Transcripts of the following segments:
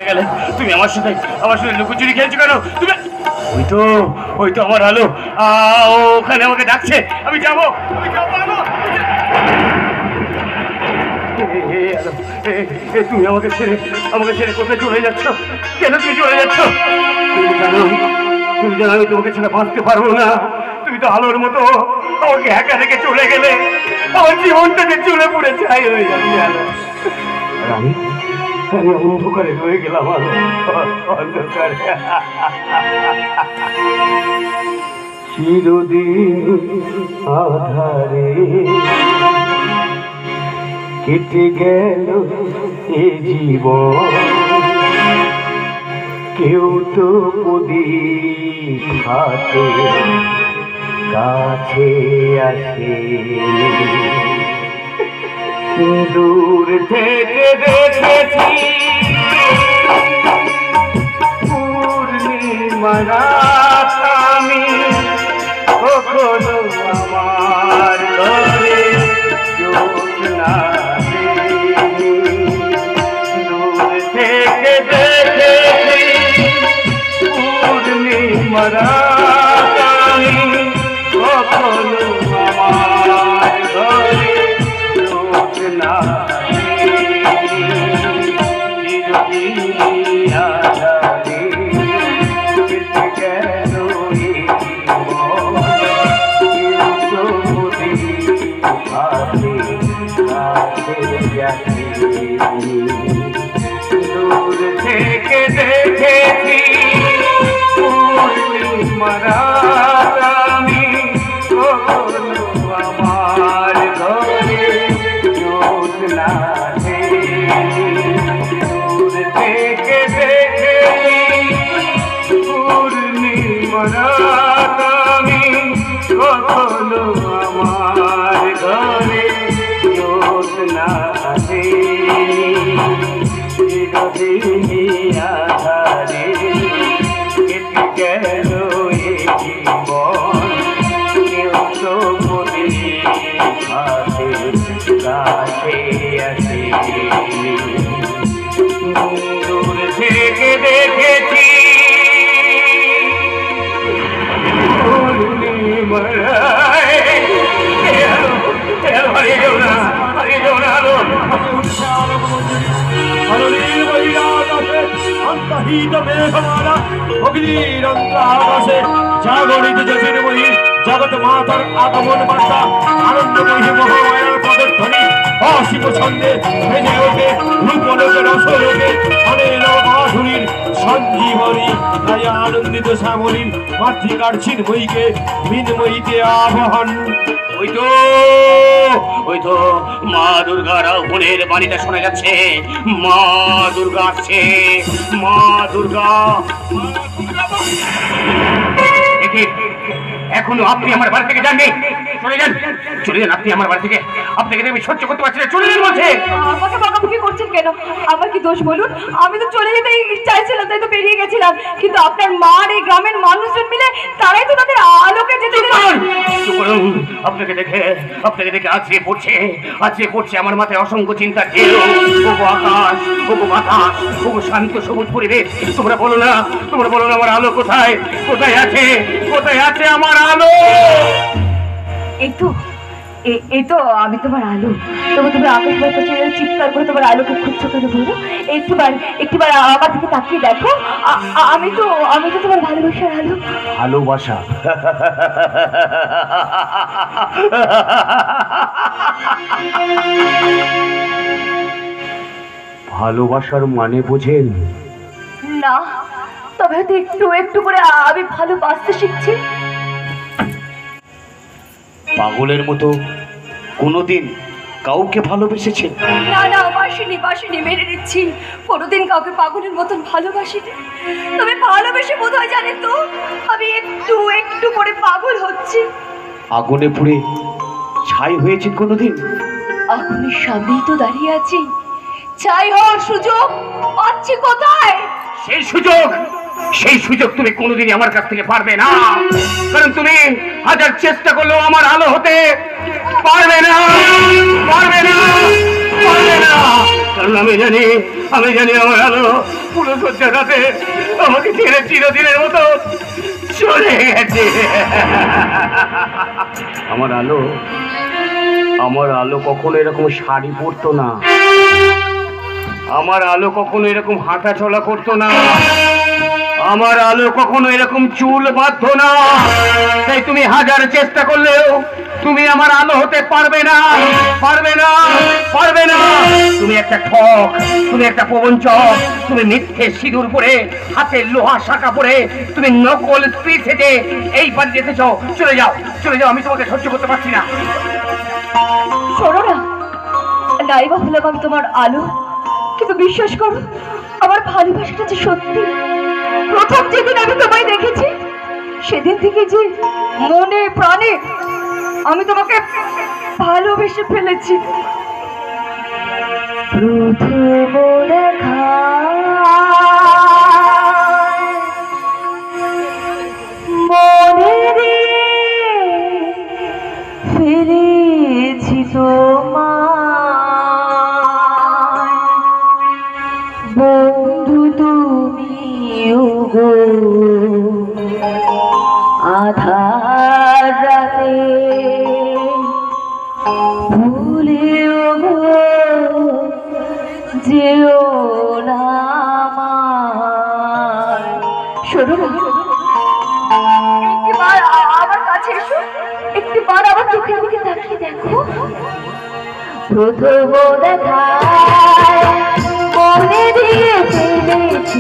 গেলে তুমি আমার সাথে লুকোচুরি খেলছো কেন? তুমি ওই তো আমার আলো, ওখানে আমাকে ডাকছে, আমি যাবো। তুমি আমাকে ছেড়ে কোথায় চলে যাচ্ছ? কেন তুমি চলে যাচ্ছ? তুমি জানো আমি তোমাকে ছেড়ে বাঁচতে পারবো না। তুমি তো আলোর মতো, আমাকে একা রেখে চলে গেলে আমার জীবনটাকে চলে পড়ে ছাই হয়ে যাচ্ছে। আমি অন্ধকারে রয়ে গেলাম, অন্ধকারে। চিরদিন আধারে কেটে গেল এ জীবন, কেউ তো প্রদীপ হাতে কাছে আসে। দূর থেকে দেখেছি পূর্ণিমা রাত, আমি কখনো আমার ঘরে জ্যোৎস্না দেখিনি। দূর থেকে দেখেছি পূর্ণিমা রাত, আমি কখনো আমার ঘরে জ্যোৎস্না দূর থেকে দেখেছি পূর্ণিমা রাত, আমি কখনো আমার ঘরে জ্যোৎস্না দেখিনি। দূর থেকে দেখেছি পূর্ণিমা রাত, আমি কখনো আমার ঘরে জ্যোৎস্না দেখিনি। চিরদিনই আধারে কেটে গেল এ জীবন, কেউ তো প্রদীপ হাতে কাছে আসেনি। দূর থেকে দেখেছি পূর্ণিমা জাগরিত জ্যোতির্ময়ী জগৎ মাতার আগমন বার্তা, আনন্দময়ী মহামায়ার পদের ধ্বনি অসীম ছন্দে ভেজে ওঠে রূপলোকে রসলোকে অনেক মাধুরীর সঞ্জীবনী। তাই আনন্দিত শ্যামলীর মাতৃকার চিন্ময়ীকে মিনময়ীতে আবাহন। ওই তো মা দুর্গার মনের বাণীটা শোনা যাচ্ছে। মা দুর্গা আসছে, মা দুর্গা। এখনো আপনি আমার বাড়ি থেকে যাননি? চলে যান, চলে যান আপনি আমার বাড়ি থেকে। আপনাকে আমি সহ্য করতে পারছি না, চলে যান বলছে। আমাকে বকাবকি করছেন কেন? আমার কি দোষ বলুন? আমি তো চলে যেতে চাইছিলাম, তাই তো বেরিয়ে গেছিলাম। কিন্তু আপনার মার এই গ্রামের মানুষজন মিলে তারাই তো তাদের আলোকে যেতে দিলেন। আপনাকে দেখে আছড়ে পড়ছে আমার মাথায় অসংখ্য চিন্তার ঢেউ। ওগো আকাশ, ওগো বাতাস, ওগো শান্ত সবুজ পরিবেশ, তোমরা বলো না আমার আলো কোথায় আছে আমার আলো? এই তো আমি তোমার আলো। তুমি আকাশ বাতাসে চিৎকার করে তোমার আলোকে খুঁজছো কেন বলো? একটিবার আমার দিকে তাকিয়ে দেখো। আমি তো তোমার ভালোবাসার আলো। ভালোবাসা? ভালোবাসার মানে বোঝেন না? তবে হয়তো একটু করে আমি ভালোবাসতে শিখছি। পাগলের মতো কোনোদিন কাউকে ভালোবেসেছে? না, বাসিনি, মেনে নিচ্ছি। কোনোদিন কাউকে পাগলের মতন ভালোবাসিনি। তবে ভালোবেসে বোধ হয় জানেন তো, আমি একটু করে পাগল হচ্ছি। আগুনে পুড়ে ছাই হয়েছে কোনোদিন? আগুনের সামনেই তো দাঁড়িয়ে আছি, ছাই হওয়ার সুযোগ পাচ্ছি কোথায়? সেই সুযোগ তুমি কোনোদিনই আমার কাছ থেকে পারবে না, কারণ তুমি হাজার চেষ্টা করলেও আমার আলো হতে পারবে না। কারণ আমি জানি আমার আলো ফুলসজ্জা রাতে আমাকে ছেড়ে চিরদিনের মতো চলে গেছে। আমার আলো, আমার আলো কখনো এরকম শাড়ি পরতো না, আমার আলো কখনো এরকম হাঁটা চলা করতো না, আমার আলো কখনো এরকম চুল বাঁধতো না। তাই তুমি হাজার চেষ্টা করলেও তুমি আমার আলো হতে পারবে না, পারবে না, পারবে না। তুমি একটা ঠক, তুমি একটা প্রবঞ্চক, তুমি মিথ্যে সিঁদুর পরে, হাতে লোহা শাখা পরে, তুমি নকল স্ত্রী সেজে এই বাড়ি এসেছ। চলে যাও, চলে যাও, আমি তোমাকে সহ্য করতে পারছি না। শোনো না, নাইবা হলাম আমি তোমার আলো, কিন্তু বিশ্বাস করো আমার ভালোবাসাটা যে সত্যি। প্রথম যেদিন আমি তোমায় দেখেছি সেদিন থেকে যে মনে প্রাণে আমি তোমাকে ভালোবেসে ফেলেছি। প্রথম দেখা মনে ফেলেছি তোমায়, বন্ধু তুমিও গো আধার রাতে ভুলেও গো যেও না আমায়। শোনো না, একটিবার আমার কাছে এসো, একটিবার আমার চোখের দিকে তাকিয়ে দেখো। প্রথম দেখায় মনে দিয়ে ফেলেছি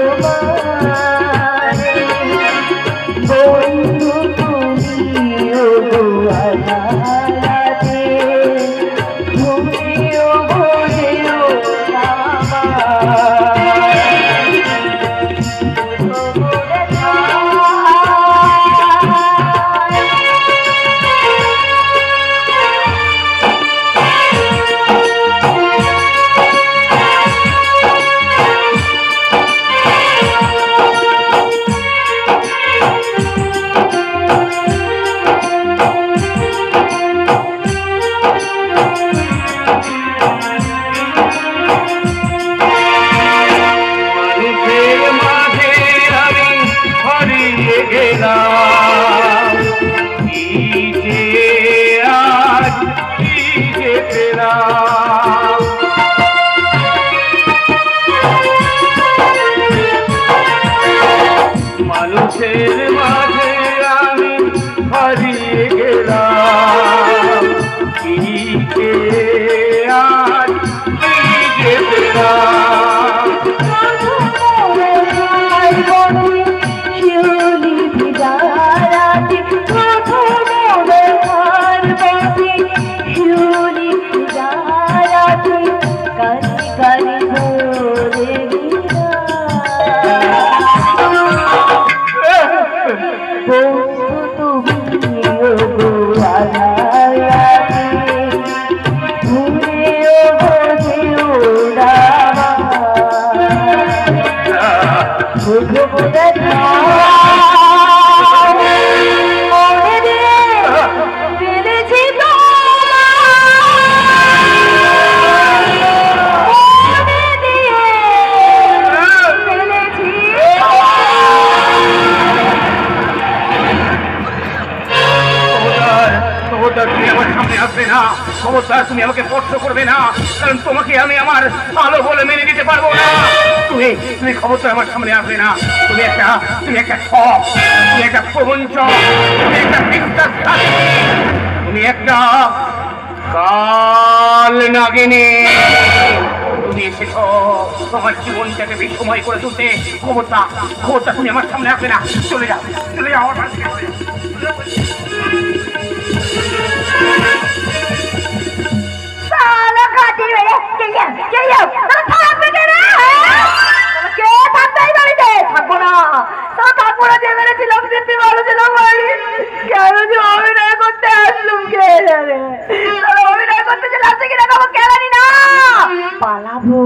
তোমায়, বন্ধু তুমিও গো আধারে ভুলেও গো যেও না আমায়। প্রথম দেখায় মানুষের মাঝে আমি হারিয়ে গেলাম, কি যে আজ কি যে পেলাম। শিউলি ভিজারাতে প্রথম দেখার পথে, শিউলি ভিজারাতে কালি কালি ধরে বন্ধু তুমিও গো আধারে ভুলেও গো যেও না তুমি আমার সামনে আসবে না, খবরদার তুমি আমাকে স্পর্শ করবে না, কারণ তোমাকে আমি আমার ভালো বলে মেনে নিতে পারবো না। তুমি তুমি খবরদার আমার সামনে আসবে না। তুমি একটা ঠক, তুমি একটা প্রবঞ্চক, তুমি একটা বিশ্বাসঘাতী, তুমি একটা কাল নাগিনী। তুমি এসেছ তোমার জীবনটাকে বিষময় করে তুলতে। খবরদার তুমি আমার সামনে আসবে না। চলে যাও, চলে যাও আমার বাড়ি থেকে। থাকবো না, থাকবো না। যে মেরেছিলাম যেতে ভালো ছিলাম, কেন যে অভিনয় করতে আসলাম কে জানে। অভিনয় করতে ছিলাম কি দেখাবো কে জানি না, পালাবো।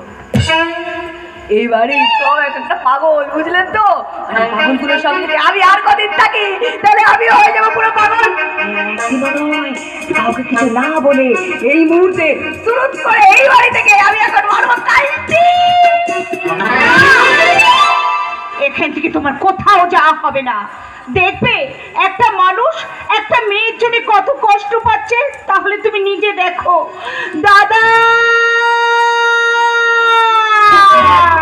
এইবারে সব একটা পাগল, বুঝলেন তো? পাগলগুলোর সঙ্গে যদি আমি আর কদিন থাকি তাহলে আমি হয়ে যাবো পুরো পাগল। কাউকে কিছু না বলে এই মুহূর্তে সুরত করে এই বাড়ি থেকে আমি এখন মারবো। এখান থেকে তোমার কোথাও যাওয়া হবে না। দেখবে একটা মানুষ একটা মেয়ের জন্য কত কষ্ট পাচ্ছে, তাহলে তুমি নিজে দেখো। দাদা